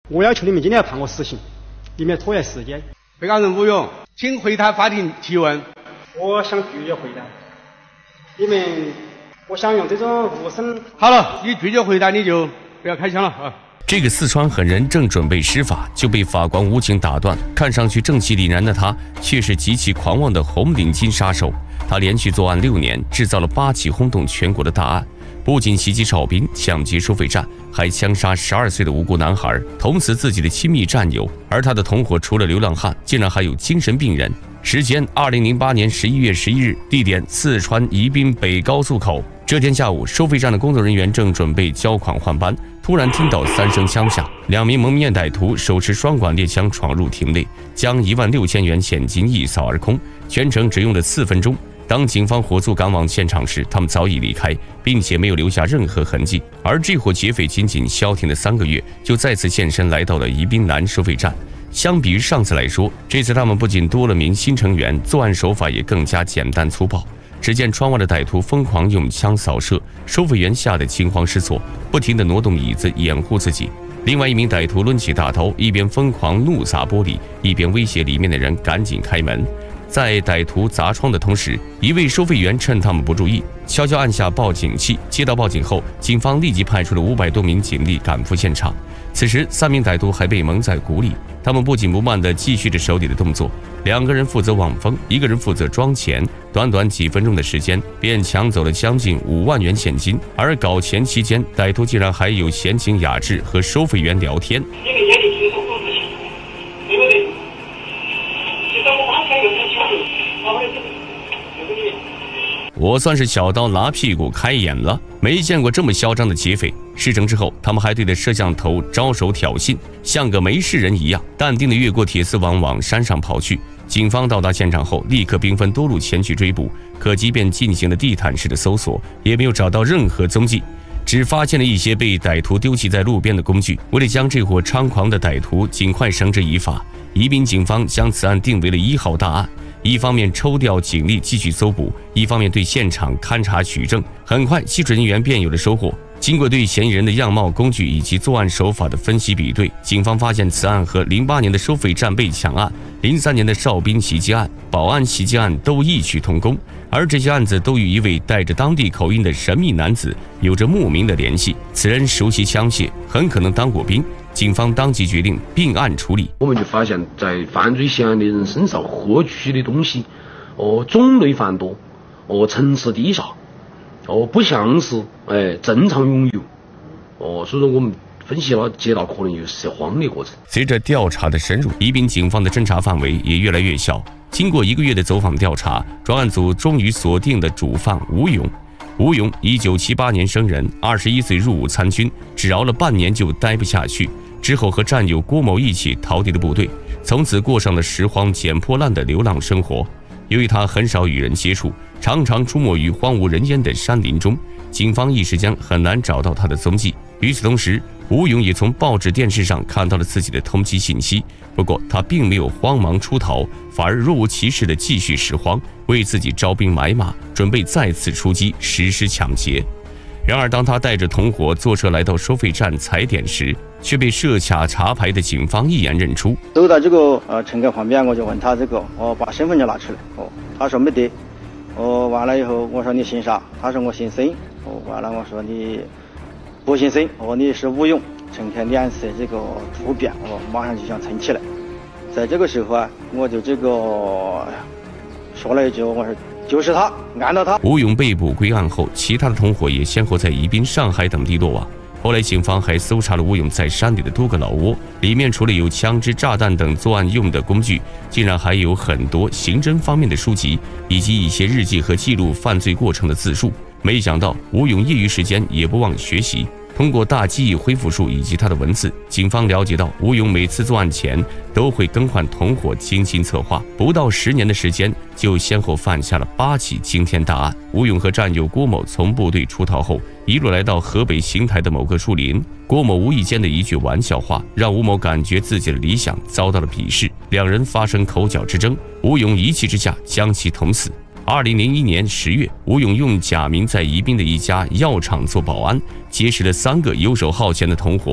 我要求你们今天要判我死刑，以免拖延时间。 被告人吴勇，请回答法庭提问。 我想拒绝回答，因为我想用这种无声。 好了，你拒绝回答，你就不要开枪了啊！ 这个四川狠人正准备施法，就被法官无情打断。看上去正气凛然的他，却是极其狂妄的红领巾杀手。他连续作案6年，制造了8起轰动全国的大案。不仅袭击哨兵、抢劫收费站，还枪杀12岁的无辜男孩，捅死自己的亲密战友。而他的同伙除了流浪汉，竟然还有精神病人。时间2008年11月11日，地点四川宜宾北高速口。这天下午，收费站的工作人员正准备交款换班，突然听到3声枪响，2名蒙面歹徒手持双管猎枪闯入庭内，将16000元现金一扫而空，全程只用了4分钟。当警方火速赶往现场时，他们早已离开，并且没有留下任何痕迹。而这伙劫匪仅仅消停了3个月，就再次现身来到了宜宾南收费站。相比于上次来说，这次他们不仅多了名新成员，作案手法也更加简单粗暴。只见窗外的歹徒疯狂用枪扫射，收费员吓得惊慌失措，不停地挪动椅子掩护自己。另外一名歹徒抡起大刀，一边疯狂怒砸玻璃，一边威胁里面的人赶紧开门。在歹徒砸窗的同时，一位收费员趁他们不注意，悄悄按下报警器。接到报警后，警方立即派出了500多名警力赶赴现场。此时，3名歹徒还被蒙在鼓里，他们不紧不慢地继续着手里的动作。2个人负责望风，1个人负责装钱。短短几分钟的时间，便抢走了将近5万元现金。而搞钱期间，歹徒竟然还有闲情雅致和收费员聊天。我算是小刀拉屁股开眼了，没见过这么嚣张的劫匪。事成之后，他们还对着摄像头招手挑衅，像个没事人一样，淡定地越过铁丝网往山上跑去。警方到达现场后，立刻兵分多路前去追捕，可即便进行了地毯式的搜索，也没有找到任何踪迹，只发现了一些被歹徒丢弃在路边的工具。为了将这伙猖狂的歹徒尽快绳之以法，宜宾警方将此案定为了1号大案。一方面抽调警力继续搜捕，一方面对现场勘查取证。很快，技术人员便有了收获。经过对嫌疑人的样貌、工具以及作案手法的分析比对，警方发现此案和08年的收费站被抢案、03年的哨兵袭击案、宝安袭击案都异曲同工，而这些案子都与一位带着当地口音的神秘男子有着莫名的联系。此人熟悉枪械，很可能当过兵。警方当即决定并案处理。 我们就发现，在犯罪嫌疑人身上获取的东西，种类繁多，层次低下，不像是正常拥有，所以说我们分析了，接到可能有涉荒的过程。 随着调查的深入，宜宾警方的侦查范围也越来越小。经过1个月的走访调查，专案组终于锁定了主犯吴勇。吴勇1978年生人，21岁入伍参军，只熬了半年就待不下去，之后和战友郭某一起逃离了部队，从此过上了拾荒捡破烂的流浪生活。由于他很少与人接触，常常出没于荒无人烟的山林中，警方一时间很难找到他的踪迹。与此同时，吴勇也从报纸、电视上看到了自己的通缉信息，不过他并没有慌忙出逃，反而若无其事地继续拾荒，为自己招兵买马，准备再次出击实施抢劫。然而，当他带着同伙坐车来到收费站踩点时，却被设卡查牌的警方一眼认出。 走到这个乘客旁边，我就问他这个，把身份证拿出来，他说没得，完了以后我说你姓啥？他说我姓孙，完了我说你不姓孙，你是吴勇，乘客脸色这个突变，马上就想撑起来。在这个时候啊，我就这个说了一句，我说就是他，按到他。 吴勇被捕归案后，其他的同伙也先后在宜宾、上海等地落网。后来警方还搜查了吴勇在山里的多个老窝，里面除了有枪支、炸弹等作案用的工具，竟然还有很多刑侦方面的书籍，以及一些日记和记录犯罪过程的自述。没想到吴勇业余时间也不忘学习，通过大记忆恢复术以及他的文字，警方了解到吴勇每次作案前都会更换同伙精心策划，不到10年的时间就先后犯下了8起惊天大案。吴勇和战友郭某从部队出逃后，一路来到河北邢台的某个树林，郭某无意间的一句玩笑话，让吴某感觉自己的理想遭到了鄙视，两人发生口角之争，吴勇一气之下将其捅死。2001年10月，吴勇用假名在宜宾的一家药厂做保安，结识了3个游手好闲的同伙。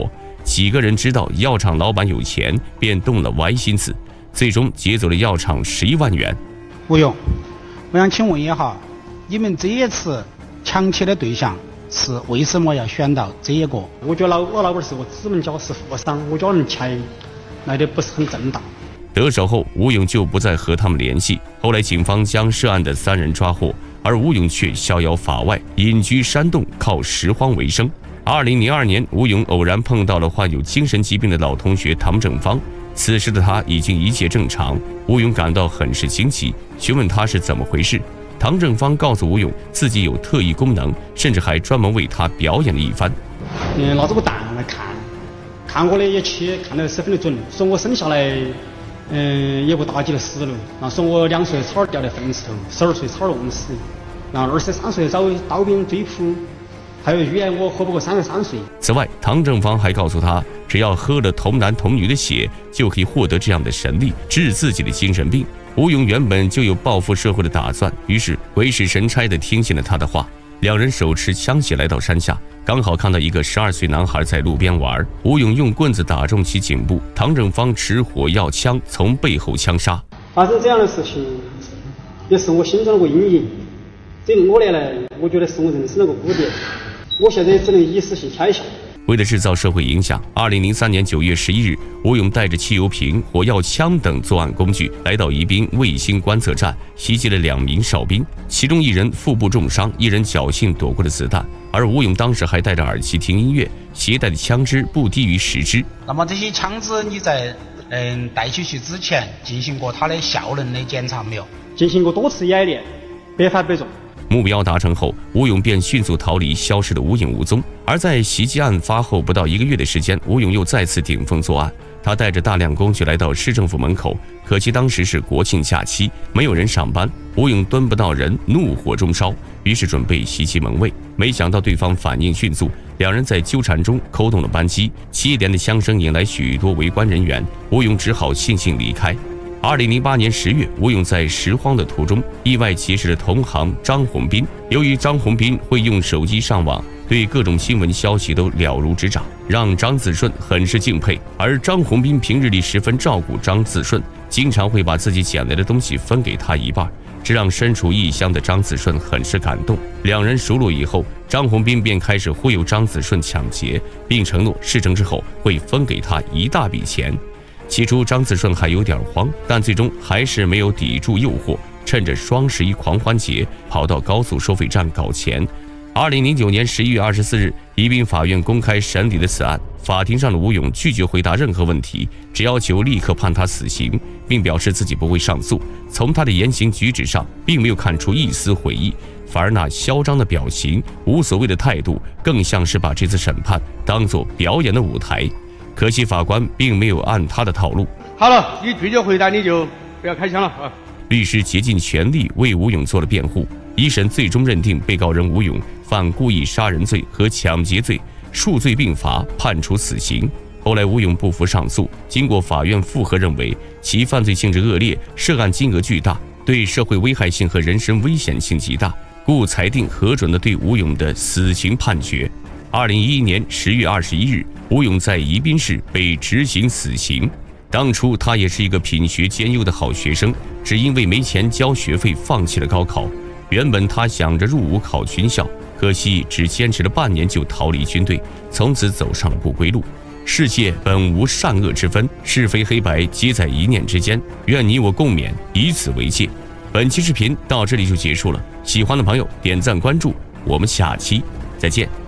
几个人知道药厂老板有钱，便动了歪心思，最终劫走了药厂11万元。 吴勇，我想请问一下，你们这一次抢劫的对象是为什么要选到这一个？ 我觉得我老板是我指门脚，是富商，我觉得人钱来的不是很正当。 得手后，吴勇就不再和他们联系。后来，警方将涉案的3人抓获，而吴勇却逍遥法外，隐居山洞，靠拾荒为生。2002年，吴勇偶然碰到了患有精神疾病的老同学唐正芳，此时的他已经一切正常。吴勇感到很是惊奇，询问他是怎么回事。唐正芳告诉吴勇，自己有特异功能，甚至还专门为他表演了一番。 拿着个蛋来看我的也去看得十分的准，说我生下来也不大几的死了，然后说我2岁草掉在粪池头，12岁草弄死，然后23岁遭刀兵追捕，还有预言我活不过33岁。 此外，唐正芳还告诉他，只要喝了童男童女的血，就可以获得这样的神力，治自己的精神病。吴勇原本就有报复社会的打算，于是鬼使神差地听信了他的话。2人手持枪械来到山下，刚好看到一个12岁男孩在路边玩，吴勇用棍子打中其颈部，唐正芳持火药枪从背后枪杀。 发生这样的事情，也是我心中的个阴影。这5年来，我觉得是我人生的个污点。我现在只能以死去开下。 为了制造社会影响，2003年9月11日，吴勇带着汽油瓶、火药枪等作案工具来到宜宾卫星观测站，袭击了2名哨兵，其中1人腹部重伤，1人侥幸躲过了子弹。而吴勇当时还戴着耳机听音乐，携带的枪支不低于10支。 那么这些枪支你在带去之前进行过它的效能的检查没有？ 进行过多次演练，百发百中。 目标达成后，吴勇便迅速逃离，消失得无影无踪。而在袭击案发后不到1个月的时间，吴勇又再次顶风作案。他带着大量工具来到市政府门口，可惜当时是国庆假期，没有人上班。吴勇蹲不到人，怒火中烧，于是准备袭击门卫，没想到对方反应迅速，2人在纠缠中扣动了扳机，接连的枪声引来许多围观人员，吴勇只好悻悻离开。2008年10月，吴勇在拾荒的途中意外结识了同行张宏斌。由于张宏斌会用手机上网，对各种新闻消息都了如指掌，让张子顺很是敬佩。而张宏斌平日里十分照顾张子顺，经常会把自己捡来的东西分给他一半，这让身处异乡的张子顺很是感动。2人熟络以后，张宏斌便开始忽悠张子顺抢劫，并承诺事成之后会分给他一大笔钱。起初张子顺还有点慌，但最终还是没有抵住诱惑，趁着双11狂欢节跑到高速收费站搞钱。2009年11月24日，宜宾法院公开审理了此案。法庭上的吴勇拒绝回答任何问题，只要求立刻判他死刑，并表示自己不会上诉。从他的言行举止上，并没有看出一丝悔意，反而那嚣张的表情、无所谓的态度，更像是把这次审判当作表演的舞台。可惜法官并没有按他的套路。 好了，你拒绝回答，你就不要开枪了啊！ 律师竭尽全力为吴勇做了辩护。一审最终认定被告人吴勇犯故意杀人罪和抢劫罪，数罪并罚，判处死刑。后来吴勇不服上诉，经过法院复核认为其犯罪性质恶劣，涉案金额巨大，对社会危害性和人身危险性极大，故裁定核准了对吴勇的死刑判决。2011年10月21日，吴勇在宜宾市被执行死刑。当初他也是一个品学兼优的好学生，只因为没钱交学费放弃了高考。原本他想着入伍考军校，可惜只坚持了半年就逃离军队，从此走上了不归路。世界本无善恶之分，是非黑白皆在一念之间。愿你我共勉，以此为戒。本期视频到这里就结束了，喜欢的朋友点赞关注，我们下期再见。